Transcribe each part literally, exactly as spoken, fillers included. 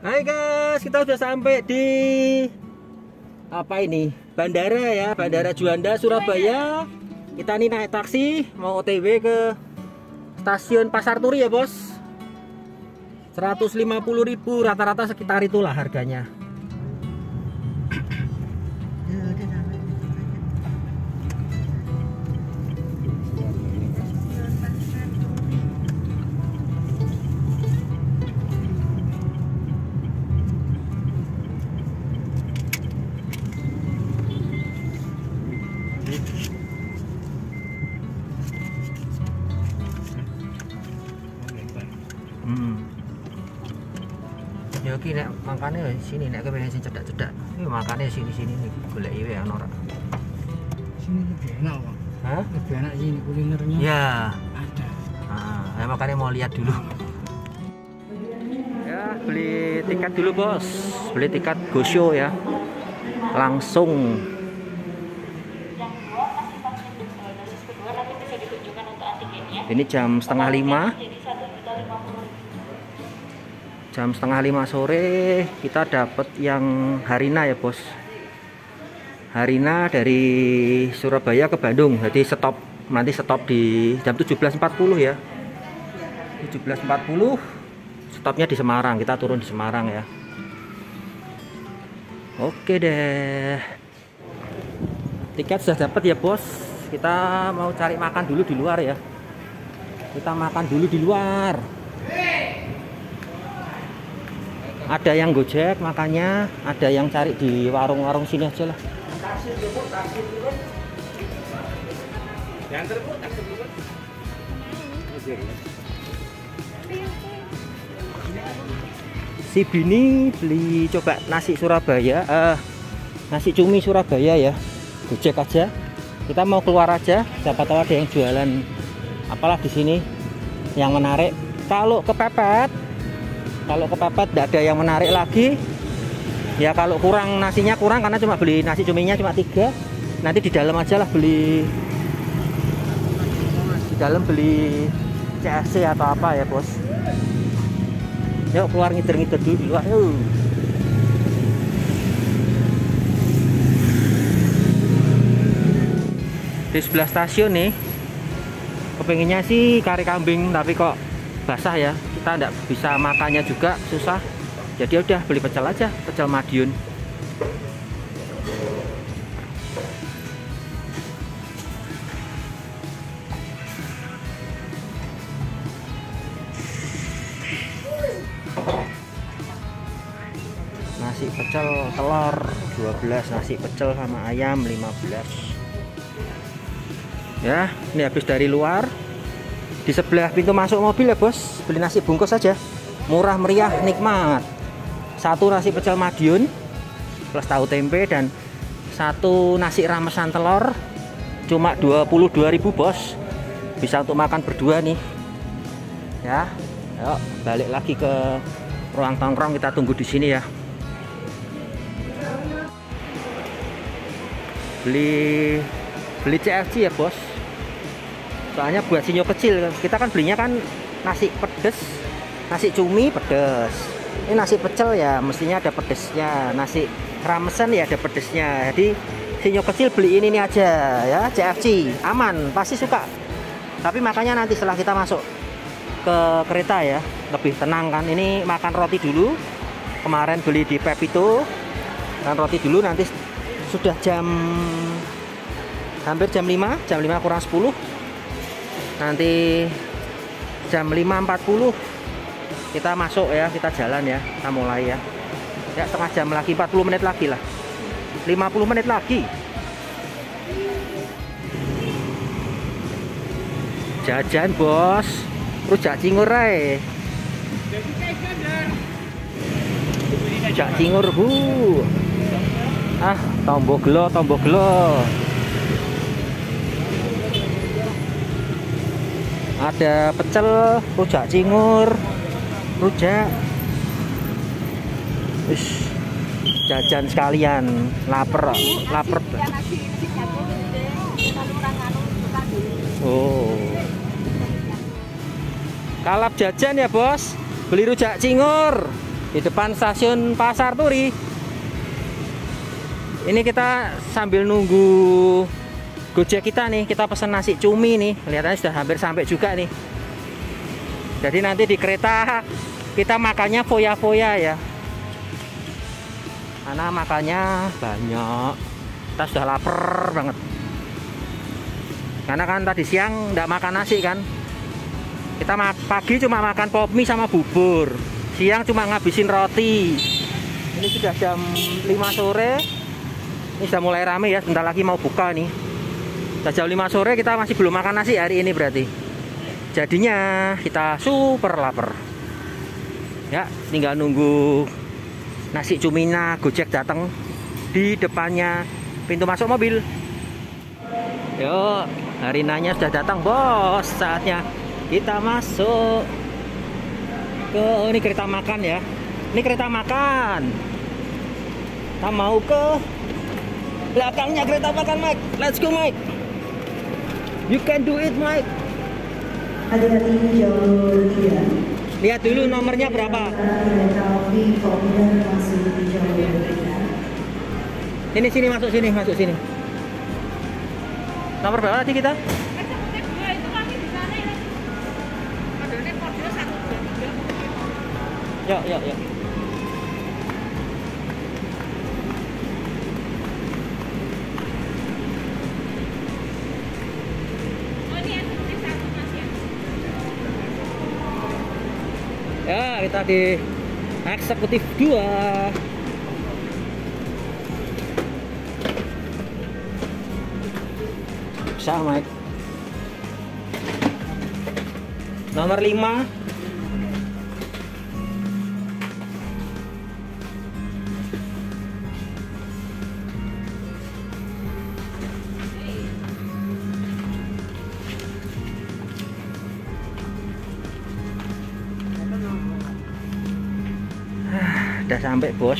Hai guys, kita sudah sampai di apa ini? Bandara ya, Bandara Juanda Surabaya. Kita nih naik taksi mau O T W ke stasiun Pasar Turi ya bos. seratus lima puluh ribu rata-rata sekitar itulah harganya. Hmm. Ya oke nek makane sini nek kepengen sing cedak-cedak. Iki makane sini-sini nih golek iwe ana ora. Sini lebih enak kok. Hah? Lebih enak sini kulinernya. Ya. Ada. Ah, ya makanya mau lihat dulu. Ya, beli tiket dulu, Bos. Beli tiket Go Show ya. Langsung. Ini jam setengah lima. Jam setengah lima sore kita dapat yang Harina ya bos. Harina dari Surabaya ke Bandung. Jadi stop nanti stop di jam tujuh belas empat puluh ya. tujuh belas empat puluh stopnya di Semarang. Kita turun di Semarang ya. Oke deh. Tiket sudah dapat ya bos. Kita mau cari makan dulu di luar ya. Kita makan dulu di luar. Ada yang Gojek makanya, ada yang cari di warung-warung sini aja lah. Si Bini beli coba nasi Surabaya, eh, nasi cumi Surabaya ya, Gojek aja. Kita mau keluar aja, siapa tahu ada yang jualan apalah di sini yang menarik. Kalau kepepet, kalau kepepet tidak ada yang menarik lagi. Ya kalau kurang nasinya kurang karena cuma beli nasi cuminya cuma tiga. Nanti di dalam aja lah beli, di dalam beli C F C atau apa ya bos. Yuk keluar ngider-ngider dulu di luar yuk. Di sebelah stasiun nih, kepengennya sih kari kambing tapi kok basah ya, kita tidak bisa makannya juga susah. Jadi udah beli pecel aja, pecel Madiun. Nasi pecel telur dua belas, nasi pecel sama ayam lima belas. Ya, ini habis dari luar. Di sebelah pintu masuk mobil ya bos, beli nasi bungkus saja, murah meriah nikmat. Satu nasi pecel Madiun plus tahu tempe dan satu nasi ramesan telur cuma dua puluh dua ribu bos. Bisa untuk makan berdua nih ya. Yuk balik lagi ke ruang tongkrong, kita tunggu di sini ya. Beli beli C F C ya bos, soalnya buat sinyo kecil. Kita kan belinya kan nasi pedes, nasi cumi pedes. Ini nasi pecel ya mestinya ada pedesnya, nasi ramesan ya ada pedesnya. Jadi sinyo kecil beli ini, ini aja ya, C F C aman, pasti suka. Tapi makanya nanti setelah kita masuk ke kereta ya lebih tenang kan. Ini makan roti dulu, kemarin beli di Pepito, makan roti dulu. Nanti sudah jam hampir jam lima, jam lima kurang sepuluh. Nanti jam lima empat puluh kita masuk ya, kita jalan ya, kita mulai ya. Ya setengah jam lagi, empat puluh menit lagi lah, lima puluh menit lagi. Jajan bos, rujak cingur ae. Rujak cingur bu. Ah, tombo gelo, tombo gelo. Ada pecel, rujak cingur, rujak. Wis jajan sekalian, lapar, lapar. Oh. Kalap jajan ya, Bos. Beli rujak cingur. di depan stasiun Pasar Turi. Ini kita sambil nunggu Gojek kita nih, kita pesan nasi cumi nih. Kelihatannya sudah hampir sampai juga nih. Jadi nanti di kereta kita makannya foya-foya ya. Karena makannya banyak. Kita sudah lapar banget. Karena kan tadi siang nggak makan nasi kan. Kita pagi cuma makan pop mie sama bubur. Siang cuma ngabisin roti. Ini sudah jam lima sore. Ini sudah mulai rame ya, sebentar lagi mau buka nih. Sudah jam lima sore kita masih belum makan nasi hari ini berarti. Jadinya kita super lapar. Ya, tinggal nunggu nasi cumina Gojek datang di depannya pintu masuk mobil. Yuk, Harinanya sudah datang, bos. Saatnya kita masuk ke, oh, ini kereta makan ya. Ini kereta makan. Kita mau ke belakangnya kereta makan, Mike. Let's go, Mike. You can do it, Mike. Hati-hati jalur tiga. Lihat dulu nomornya berapa. Ini sini, masuk sini, masuk sini. Nomor berapa tadi kita? Yuk, yuk, yuk. Ya, kita di eksekutif dua. Bisa, Mike. Nomor lima. Udah sampai, bos.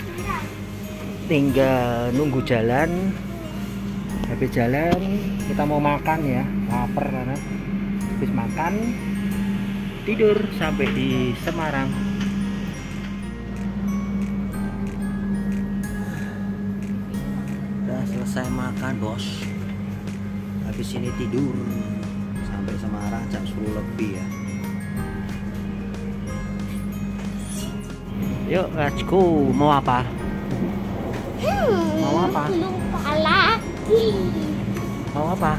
Tinggal nunggu jalan. Habis jalan kita mau makan ya, lapar karena habis makan tidur sampai di Semarang. Udah selesai makan, bos. Habis ini tidur sampai Semarang jam sepuluh lebih ya. Yuk, let's go. Mau apa? Hmm, Mau apa? lupa lagi. Mau apa?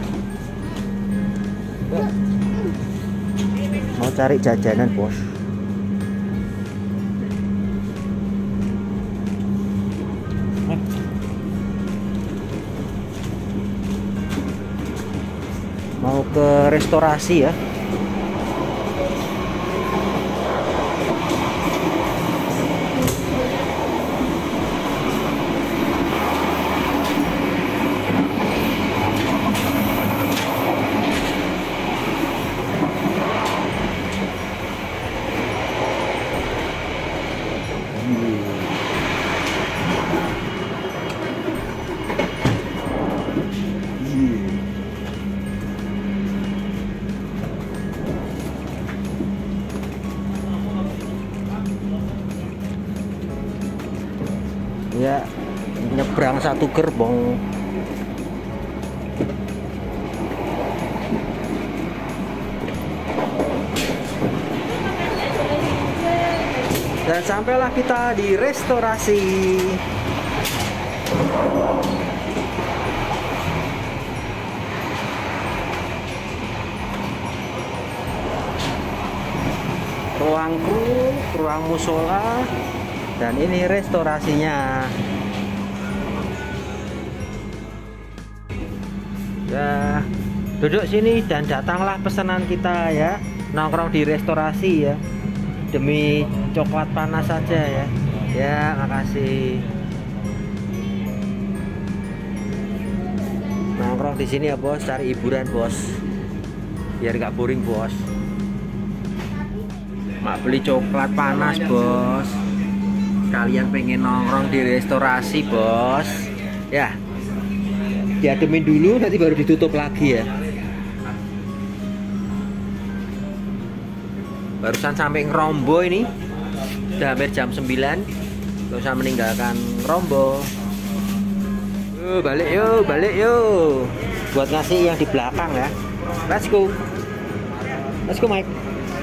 Yuk. Mau cari jajanan, bos. Eh. Mau ke restorasi ya. Ya, nyebrang satu gerbong. Dan sampailah kita di restorasi. Ruang kru, ruang musola. Dan ini restorasinya. Ya, duduk sini dan datanglah pesanan kita ya. Nongkrong di restorasi ya. Demi coklat panas saja ya. Ya, makasih. Nongkrong di sini ya, bos. Cari hiburan, bos. Biar nggak boring, bos. Mak beli coklat panas, bos. Kalian pengen nongkrong di restorasi, bos. Ya, diademin dulu, nanti baru ditutup lagi ya. Barusan sampai ngerombo ini Sudah hampir jam sembilan. Gak usah meninggalkan Rombo. Yuk balik yuk, balik yuk. Buat ngasih yang di belakang ya. Let's go. Let's go Mike.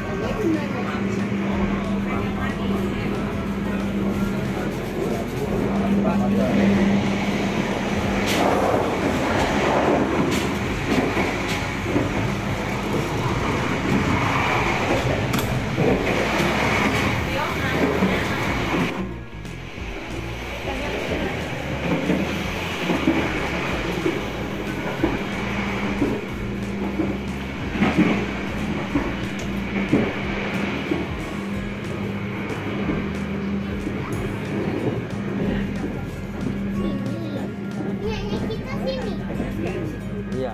Iya.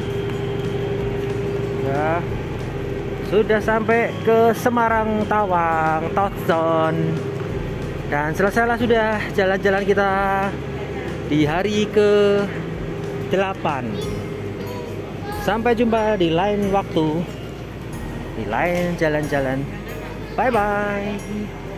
Ya. Sudah sampai ke Semarang Tawang Touchdown. Dan selesailah sudah jalan-jalan kita di hari ke delapan. Sampai jumpa di lain waktu, di lain jalan-jalan. Bye bye.